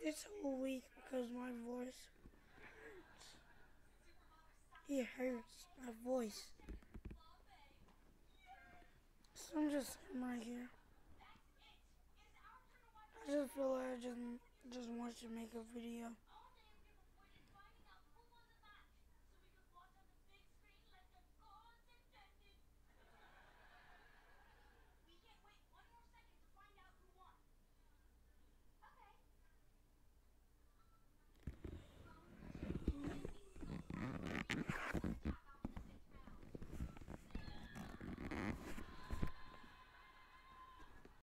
It's a week because my voice. It hurts. My voice. So I'm just sitting right here. I just feel like I just want to make a video.